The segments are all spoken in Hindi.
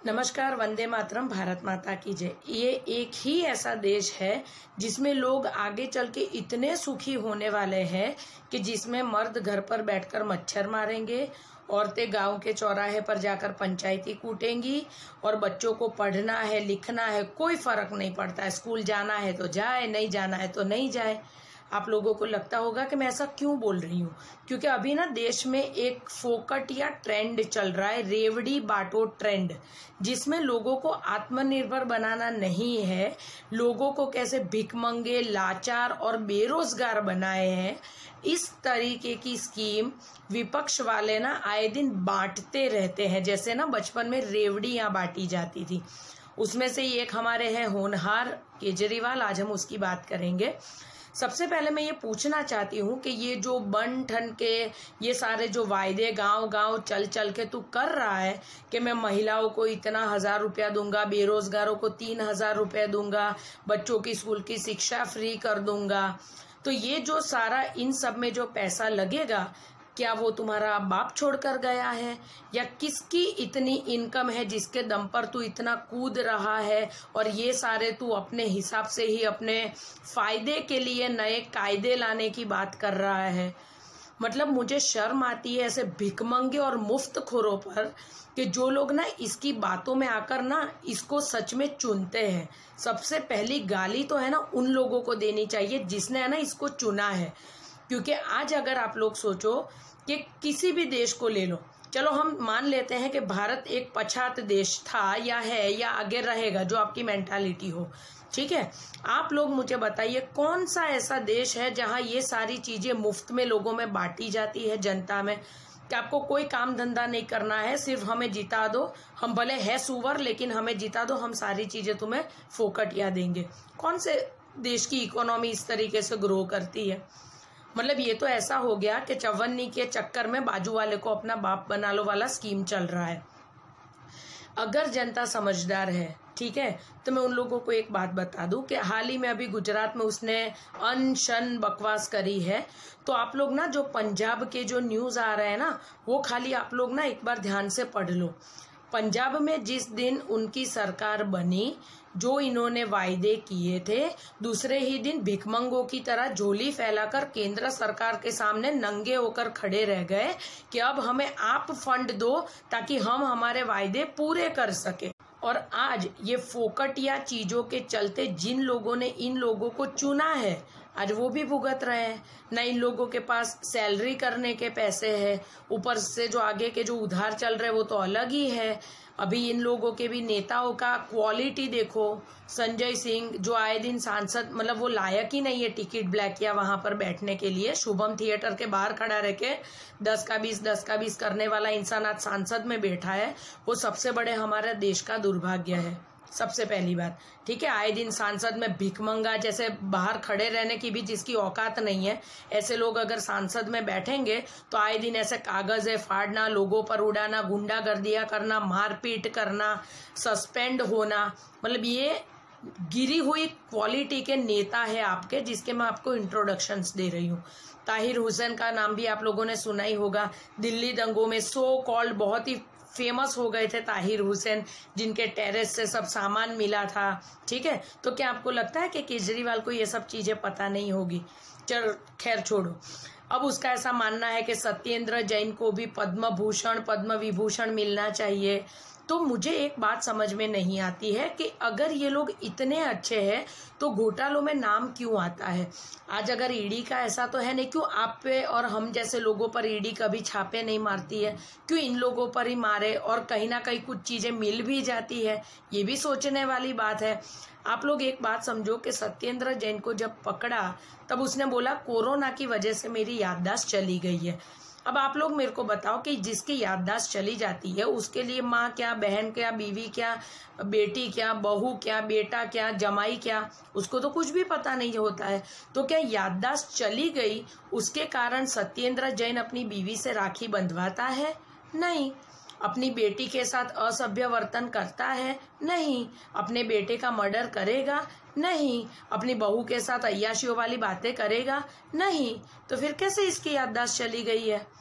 नमस्कार, वंदे मातरम, भारत माता की जय। ये एक ही ऐसा देश है जिसमें लोग आगे चल के इतने सुखी होने वाले हैं कि जिसमें मर्द घर पर बैठकर मच्छर मारेंगे, औरतें गांव के चौराहे पर जाकर पंचायती कूटेंगी और बच्चों को पढ़ना है, लिखना है, कोई फर्क नहीं पड़ता है। स्कूल जाना है तो जाए, नहीं जाना है तो नहीं जाए। आप लोगों को लगता होगा कि मैं ऐसा क्यों बोल रही हूँ, क्योंकि अभी ना देश में एक फोकट या ट्रेंड चल रहा है, रेवड़ी बांटो ट्रेंड, जिसमें लोगों को आत्मनिर्भर बनाना नहीं है, लोगों को कैसे भिखमंगे, लाचार और बेरोजगार बनाए हैं। इस तरीके की स्कीम विपक्ष वाले ना आए दिन बांटते रहते हैं। जैसे ना बचपन में रेवड़ियां बांटी जाती थी, उसमें से एक हमारे हैं होनहार केजरीवाल। आज हम उसकी बात करेंगे। सबसे पहले मैं ये पूछना चाहती हूँ कि ये जो बन ठन के ये सारे जो वायदे गांव गांव चल चल के तू कर रहा है कि मैं महिलाओं को इतना 1000 रुपया दूंगा, बेरोजगारों को 3000 रुपया दूंगा, बच्चों की स्कूल की शिक्षा फ्री कर दूंगा, तो ये जो सारा इन सब में जो पैसा लगेगा, क्या वो तुम्हारा बाप छोड़कर गया है या किसकी इतनी इनकम है जिसके दम पर तू इतना कूद रहा है और ये सारे तू अपने हिसाब से ही अपने फायदे के लिए नए कायदे लाने की बात कर रहा है। मतलब मुझे शर्म आती है ऐसे भिखमंगे और मुफ्तखोरों पर कि जो लोग ना इसकी बातों में आकर ना इसको सच में चुनते हैं। सबसे पहली गाली तो है ना उन लोगों को देनी चाहिए जिसने है ना इसको चुना है। क्योंकि आज अगर आप लोग सोचो कि किसी भी देश को ले लो, चलो हम मान लेते हैं कि भारत एक पछात देश था या है या आगे रहेगा, जो आपकी मेंटालिटी हो, ठीक है। आप लोग मुझे बताइए कौन सा ऐसा देश है जहां ये सारी चीजें मुफ्त में लोगों में बांटी जाती है, जनता में, कि आपको कोई काम धंधा नहीं करना है, सिर्फ हमें जिता दो, हम भले है सुअर लेकिन हमें जिता दो, हम सारी चीजें तुम्हें फोकट या देंगे। कौन से देश की इकोनॉमी इस तरीके से ग्रो करती है? मतलब ये तो ऐसा हो गया कि चवन्नी के चक्कर में बाजू वाले को अपना बाप बना लो वाला स्कीम चल रहा है। अगर जनता समझदार है, ठीक है, तो मैं उन लोगों को एक बात बता दूं कि हाल ही में अभी गुजरात में उसने अनशन बकवास करी है। तो आप लोग ना जो पंजाब के जो न्यूज आ रहे हैं ना, वो खाली आप लोग ना एक बार ध्यान से पढ़ लो। पंजाब में जिस दिन उनकी सरकार बनी, जो इन्होंने वायदे किए थे, दूसरे ही दिन भिखमंगों की तरह झोली फैलाकर केंद्र सरकार के सामने नंगे होकर खड़े रह गए कि अब हमें आप फंड दो ताकि हम हमारे वायदे पूरे कर सके। और आज ये फोकटिया चीजों के चलते जिन लोगों ने इन लोगों को चुना है, आज वो भी भुगत रहे हैं। न इन लोगों के पास सैलरी करने के पैसे है, ऊपर से जो आगे के जो उधार चल रहे वो तो अलग ही है। अभी इन लोगों के भी नेताओं का क्वालिटी देखो। संजय सिंह जो आए दिन सांसद, मतलब वो लायक ही नहीं है टिकट ब्लैक या वहां पर बैठने के लिए। शुभम थिएटर के बाहर खड़ा रह के 10 का 20 करने वाला इंसान आज सांसद में बैठा है। वो सबसे बड़े हमारे देश का दुर्भाग्य है, सबसे पहली बात, ठीक है। आए दिन सांसद में भिखमंगा जैसे बाहर खड़े रहने की भी जिसकी औकात नहीं है, ऐसे लोग अगर सांसद में बैठेंगे तो आए दिन ऐसे कागज फाड़ना, लोगों पर उड़ाना, गुंडागर्दियां करना, मारपीट करना, सस्पेंड होना, मतलब ये गिरी हुई क्वालिटी के नेता है आपके, जिसके मैं आपको इंट्रोडक्शंस दे रही हूँ। ताहिर हुसैन का नाम भी आप लोगों ने सुना ही होगा। दिल्ली दंगों में सो कॉल्ड बहुत ही फेमस हो गए थे ताहिर हुसैन, जिनके टेरेस से सब सामान मिला था, ठीक है। तो क्या आपको लगता है कि केजरीवाल को ये सब चीजें पता नहीं होगी? चल खैर छोड़ो। अब उसका ऐसा मानना है कि सत्येंद्र जैन को भी पद्म भूषण पद्म विभूषण मिलना चाहिए। तो मुझे एक बात समझ में नहीं आती है कि अगर ये लोग इतने अच्छे हैं तो घोटालों में नाम क्यों आता है? आज अगर ईडी का ऐसा तो है नहीं, क्यों आप पे और हम जैसे लोगों पर ईडी कभी छापे नहीं मारती है? क्यों इन लोगों पर ही मारे और कहीं ना कहीं कुछ चीजें मिल भी जाती है? ये भी सोचने वाली बात है। आप लोग एक बात समझो कि सत्येंद्र जैन को जब पकड़ा तब उसने बोला कोरोना की वजह से मेरी याददाश्त चली गई है। अब आप लोग मेरे को बताओ कि जिसकी याददाश्त चली जाती है उसके लिए माँ क्या, बहन क्या, बीवी क्या, बेटी क्या, बहू क्या, बेटा क्या, जमाई क्या, उसको तो कुछ भी पता नहीं होता है। तो क्या याददाश्त चली गई उसके कारण सत्येंद्र जैन अपनी बीवी से राखी बंधवाता है? नहीं। अपनी बेटी के साथ असभ्य वर्तन करता है? नहीं। अपने बेटे का मर्डर करेगा? नहीं। अपनी बहू के साथ अय्याशियों वाली बातें करेगा? नहीं। तो फिर कैसे इसकी याददाश्त चली गई है?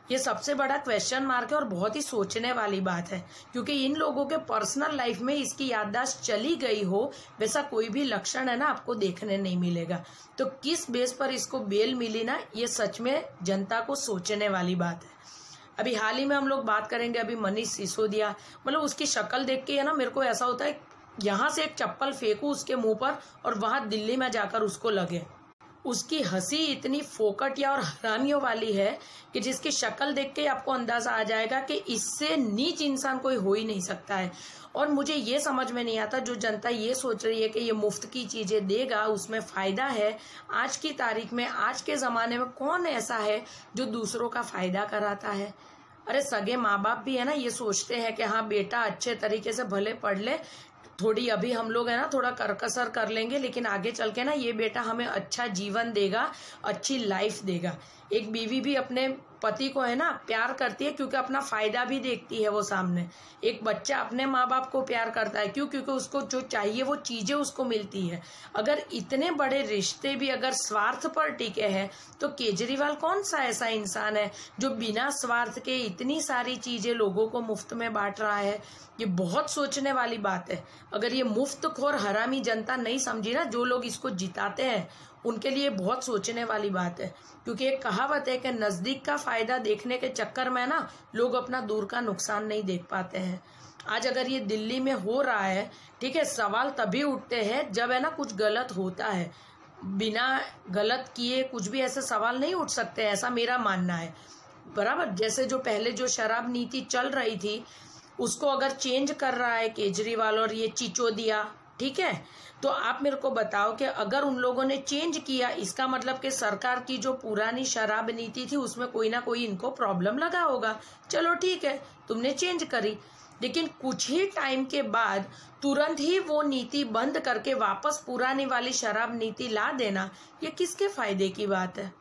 ये सबसे बड़ा क्वेश्चन मार्क है और बहुत ही सोचने वाली बात है, क्योंकि इन लोगों के पर्सनल लाइफ में इसकी याददाश्त चली गई हो वैसा कोई भी लक्षण है ना आपको देखने नहीं मिलेगा। तो किस बेस पर इसको बेल मिली ना, ये सच में जनता को सोचने वाली बात है। अभी हाल ही में हम लोग बात करेंगे अभी मनीष सिसोदिया, मतलब उसकी शक्ल देख के है ना मेरे को ऐसा होता है यहाँ से एक चप्पल फेंकूं उसके मुंह पर और वहां दिल्ली में जाकर उसको लगे। उसकी हंसी इतनी फोकटिया और हरामियों वाली है कि जिसकी शक्ल देख के आपको अंदाजा आ जाएगा कि इससे नीच इंसान कोई हो ही नहीं सकता है। और मुझे ये समझ में नहीं आता जो जनता ये सोच रही है कि ये मुफ्त की चीजें देगा उसमें फायदा है। आज की तारीख में, आज के जमाने में कौन ऐसा है जो दूसरों का फायदा कराता है? अरे सगे माँ बाप भी है ना ये सोचते हैं कि हाँ बेटा अच्छे तरीके से भले पढ़ ले, थोड़ी अभी हम लोग है ना थोड़ा करकसर कर लेंगे, लेकिन आगे चल के ना ये बेटा हमें अच्छा जीवन देगा, अच्छी लाइफ देगा। एक बीवी भी अपने पति को है ना प्यार करती है क्योंकि अपना फायदा भी देखती है वो सामने। एक बच्चा अपने माँ बाप को प्यार करता है क्योंकि उसको जो चाहिए वो चीजें उसको मिलती है। अगर इतने बड़े रिश्ते भी अगर स्वार्थ पर टिके हैं तो केजरीवाल कौन सा ऐसा इंसान है जो बिना स्वार्थ के इतनी सारी चीजें लोगों को मुफ्त में बांट रहा है? ये बहुत सोचने वाली बात है। अगर ये मुफ्तखोर हरामी जनता नहीं समझी ना, जो लोग इसको जिताते हैं उनके लिए बहुत सोचने वाली बात है। क्योंकि एक कहावत है कि नजदीक का फायदा देखने के चक्कर में ना लोग अपना दूर का नुकसान नहीं देख पाते हैं। आज अगर ये दिल्ली में हो रहा है, ठीक है, सवाल तभी उठते हैं जब है ना कुछ गलत होता है। बिना गलत किए कुछ भी ऐसे सवाल नहीं उठ सकते, ऐसा मेरा मानना है। बराबर, जैसे जो पहले जो शराब नीति चल रही थी उसको अगर चेंज कर रहा है केजरीवाल और ये चिचोदिया, ठीक है, तो आप मेरे को बताओ कि अगर उन लोगों ने चेंज किया इसका मतलब कि सरकार की जो पुरानी शराब नीति थी उसमें कोई ना कोई इनको प्रॉब्लम लगा होगा। चलो ठीक है, तुमने चेंज करी, लेकिन कुछ ही टाइम के बाद तुरंत ही वो नीति बंद करके वापस पुरानी वाली शराब नीति ला देना, ये किसके फायदे की बात है?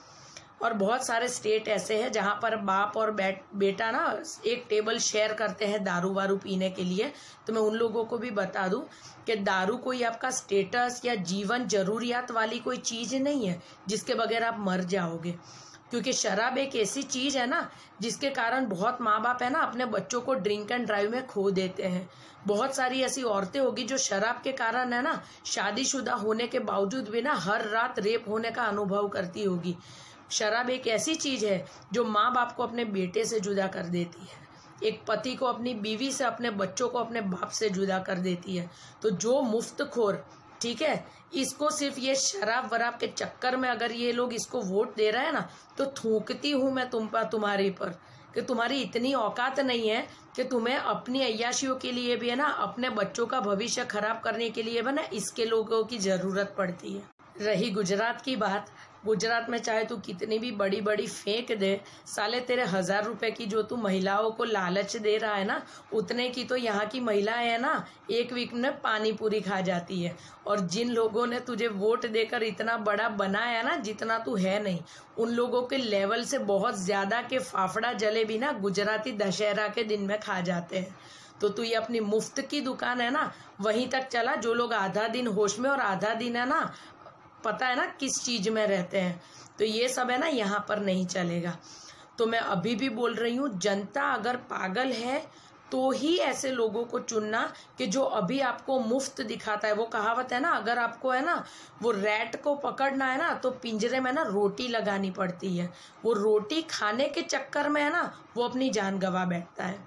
और बहुत सारे स्टेट ऐसे हैं जहां पर बाप और बेटा ना एक टेबल शेयर करते हैं दारू वारू पीने के लिए। तो मैं उन लोगों को भी बता दूं कि दारू कोई आपका स्टेटस या जीवन जरूरियात वाली कोई चीज नहीं है जिसके बगैर आप मर जाओगे। क्योंकि शराब एक ऐसी चीज है ना जिसके कारण बहुत माँ बाप है ना अपने बच्चों को ड्रिंक एंड ड्राइव में खो देते हैं। बहुत सारी ऐसी औरतें होगी जो शराब के कारण है ना शादीशुदा होने के बावजूद भी ना हर रात रेप होने का अनुभव करती होगी। शराब एक ऐसी चीज है जो माँ बाप को अपने बेटे से जुदा कर देती है, एक पति को अपनी बीवी से, अपने बच्चों को अपने बाप से जुदा कर देती है। तो जो मुफ्तखोर, ठीक है, इसको सिर्फ ये शराब वराब के चक्कर में अगर ये लोग इसको वोट दे रहे हैं ना, तो थूकती हूं मैं तुम्हारी पर कि तुम्हारी इतनी औकात नहीं है कि तुम्हें अपनी अय्याशियों के लिए भी है ना, अपने बच्चों का भविष्य खराब करने के लिए भी ना इसके लोगों की जरूरत पड़ती है। रही गुजरात की बात, गुजरात में चाहे तू कितनी भी बड़ी बड़ी फेंक दे, साले तेरे 1000 रुपए की जो तू महिलाओं को लालच दे रहा है ना, उतने की तो यहाँ की महिलाएं है ना एक वीक में पानी पूरी खा जाती है। और जिन लोगों ने तुझे वोट देकर इतना बड़ा बनाया ना, जितना तू है नहीं, उन लोगों के लेवल से बहुत ज्यादा के फाफड़ा जलेबी ना गुजराती दशहरा के दिन में खा जाते हैं। तो तू ये अपनी मुफ्त की दुकान है ना वहीं तक चला, जो लोग आधा दिन होश में और आधा दिन है ना पता है ना किस चीज में रहते हैं। तो ये सब है ना यहाँ पर नहीं चलेगा। तो मैं अभी भी बोल रही हूँ, जनता अगर पागल है तो ही ऐसे लोगों को चुनना कि जो अभी आपको मुफ्त दिखाता है। वो कहावत है ना, अगर आपको है ना वो रैट को पकड़ना है ना तो पिंजरे में ना रोटी लगानी पड़ती है। वो रोटी खाने के चक्कर में है ना वो अपनी जान गंवा बैठता है।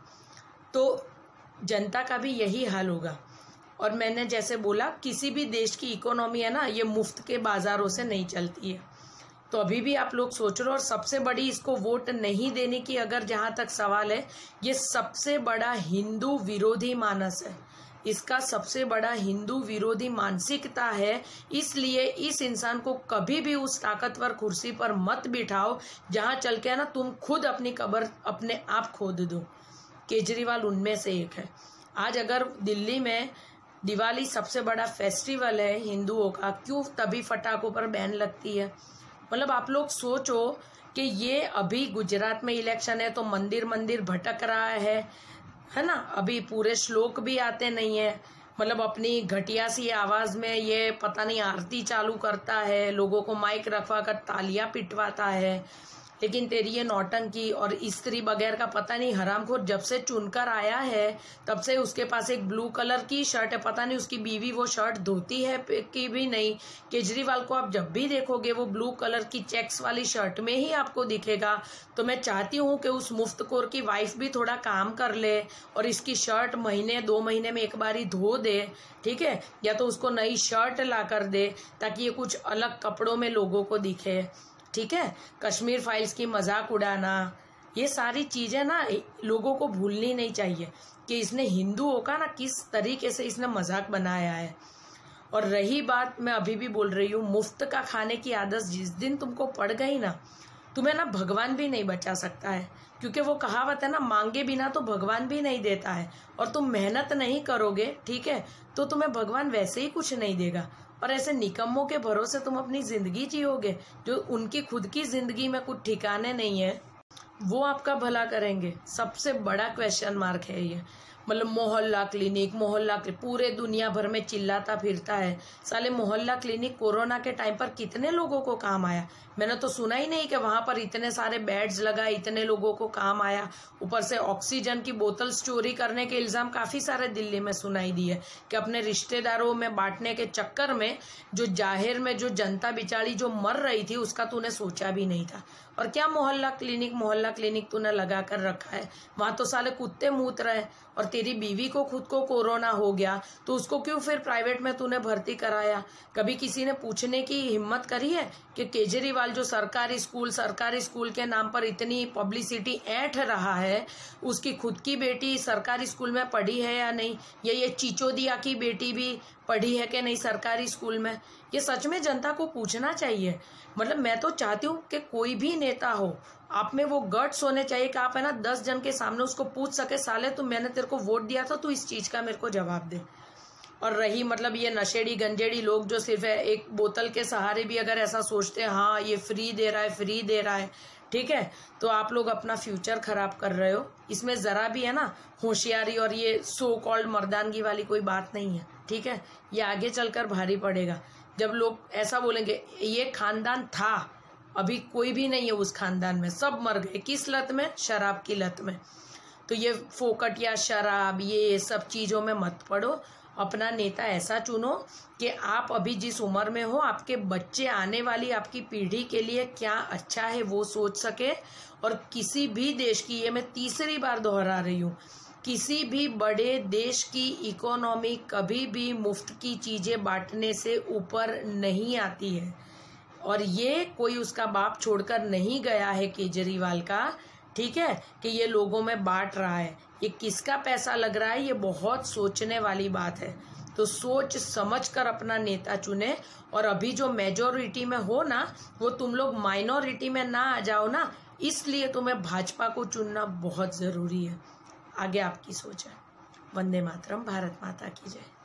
तो जनता का भी यही हाल होगा। और मैंने जैसे बोला, किसी भी देश की इकोनॉमी है ना ये मुफ्त के बाजारों से नहीं चलती है। तो अभी भी आप लोग सोच रहे हो। और सबसे बड़ी इसको वोट नहीं देने की अगर जहां तक सवाल है, ये सबसे बड़ा हिंदू विरोधी मानस है, इसका सबसे बड़ा हिंदू विरोधी मानसिकता है। इसलिए इस इंसान को कभी भी उस ताकतवर कुर्सी पर मत बिठाओ जहां चल के है ना तुम खुद अपनी कब्र अपने आप खोद दो। केजरीवाल उनमें से एक है। आज अगर दिल्ली में दिवाली सबसे बड़ा फेस्टिवल है हिंदुओं का, क्यों तभी फटाकों पर बैन लगती है? मतलब आप लोग सोचो कि ये अभी गुजरात में इलेक्शन है तो मंदिर मंदिर भटक रहा है ना, अभी पूरे श्लोक भी आते नहीं है। मतलब अपनी घटिया सी आवाज में ये पता नहीं आरती चालू करता है, लोगों को माइक रखवा कर तालियां पिटवाता है। लेकिन तेरी ये नौटंकी और स्त्री वगैरह का पता नहीं, हरामखोर जब से चुनकर आया है तब से उसके पास एक ब्लू कलर की शर्ट है, पता नहीं उसकी बीवी वो शर्ट धोती है कि भी नहीं। केजरीवाल को आप जब भी देखोगे वो ब्लू कलर की चेक्स वाली शर्ट में ही आपको दिखेगा। तो मैं चाहती हूँ कि उस मुफ्तखोर की वाइफ भी थोड़ा काम कर ले और इसकी शर्ट महीने 2 महीने में एक बार ही धो दे, ठीक है, या तो उसको नई शर्ट ला कर दे ताकि ये कुछ अलग कपड़ों में लोगों को दिखे, ठीक है। कश्मीर फाइल्स की मजाक उड़ाना, ये सारी चीजें ना लोगों को भूलनी नहीं चाहिए कि इसने हिंदुओं का ना किस तरीके से इसने मजाक बनाया है। और रही बात, मैं अभी भी बोल रही हूँ, मुफ्त का खाने की आदत जिस दिन तुमको पड़ गई ना, तुम्हें ना भगवान भी नहीं बचा सकता है, क्योंकि वो कहावत है ना, मांगे बिना तो भगवान भी नहीं देता है। और तुम मेहनत नहीं करोगे, ठीक है, तो तुम्हें भगवान वैसे ही कुछ नहीं देगा। और ऐसे निकम्मों के भरोसे तुम अपनी जिंदगी जियोगे जो उनकी खुद की जिंदगी में कुछ ठिकाने नहीं है, वो आपका भला करेंगे? सबसे बड़ा क्वेश्चन मार्क है ये। मतलब मोहल्ला क्लिनिक पूरे दुनिया भर में चिल्लाता फिरता है। साले मोहल्ला क्लिनिक कोरोना के टाइम पर कितने लोगों को काम आया? मैंने तो सुना ही नहीं कि वहां पर इतने सारे बेड्स लगाए, इतने लोगों को काम आया। ऊपर से ऑक्सीजन की बोतल चोरी करने के इल्जाम काफी सारे दिल्ली में सुनाई दिए कि अपने रिश्तेदारों में बांटने के चक्कर में जो जाहिर में जो जनता बिचारी जो मर रही थी उसका तूने सोचा भी नहीं था। और क्या मोहल्ला क्लिनिक तूने लगा कर रखा है? वहां तो साले कुत्ते मूत रहे। और तेरी बीवी को खुद को कोरोना हो गया तो उसको क्यों फिर प्राइवेट में तूने भर्ती कराया? कभी किसी ने पूछने की हिम्मत करी है कि केजरीवाल जो सरकारी स्कूल के नाम पर इतनी पब्लिसिटी ऐंठ रहा है, उसकी खुद की बेटी सरकारी स्कूल में पढ़ी है या नहीं, या ये चिचोदिया की बेटी भी पढ़ी है कि नहीं सरकारी स्कूल में? ये सच में जनता को पूछना चाहिए। मतलब मैं तो चाहती हूँ कि कोई भी नेता हो, आप में वो गट्स होने चाहिए कि आप है ना 10 जन के सामने उसको पूछ सके, साले तो मैंने तेरे को वोट दिया था, तू इस चीज का मेरे को जवाब दे। और रही मतलब ये नशेड़ी गंजेड़ी लोग जो सिर्फ है एक बोतल के सहारे भी अगर ऐसा सोचते हैं हाँ ये फ्री दे रहा है, ठीक है, तो आप लोग अपना फ्यूचर खराब कर रहे हो। इसमें जरा भी है ना होशियारी और ये सो कॉल्ड मर्दानगी वाली कोई बात नहीं है, ठीक है। ये आगे चलकर भारी पड़ेगा जब लोग ऐसा बोलेंगे ये खानदान था, अभी कोई भी नहीं है उस खानदान में, सब मर गए। किस लत में? शराब की लत में। तो ये फोकट या शराब ये सब चीजों में मत पड़ो। अपना नेता ऐसा चुनो कि आप अभी जिस उम्र में हो, आपके बच्चे आने वाली आपकी पीढ़ी के लिए क्या अच्छा है वो सोच सके। और किसी भी देश की, ये मैं तीसरी बार दोहरा रही हूँ, किसी भी बड़े देश की इकोनॉमी कभी भी मुफ्त की चीजें बांटने से ऊपर नहीं आती है। और ये कोई उसका बाप छोड़कर नहीं गया है केजरीवाल का, ठीक है, कि ये लोगों में बांट रहा है। ये किसका पैसा लग रहा है, ये बहुत सोचने वाली बात है। तो सोच समझ कर अपना नेता चुने। और अभी जो मेजोरिटी में हो ना, वो तुम लोग माइनॉरिटी में ना आ जाओ ना, इसलिए तुम्हें भाजपा को चुनना बहुत जरूरी है। आगे आपकी सोच है। वंदे मातरम। भारत माता की जय।